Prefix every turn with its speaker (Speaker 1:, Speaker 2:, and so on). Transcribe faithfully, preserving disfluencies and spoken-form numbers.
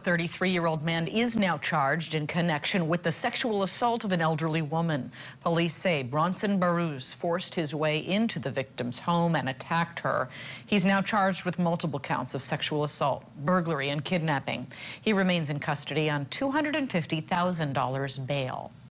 Speaker 1: thirty-three-year-old man is now charged in connection with the sexual assault of an elderly woman. Police say Bronson Baruz forced his way into the victim's home and attacked her. He's now charged with multiple counts of sexual assault, burglary, and kidnapping. He remains in custody on two hundred fifty thousand dollars bail.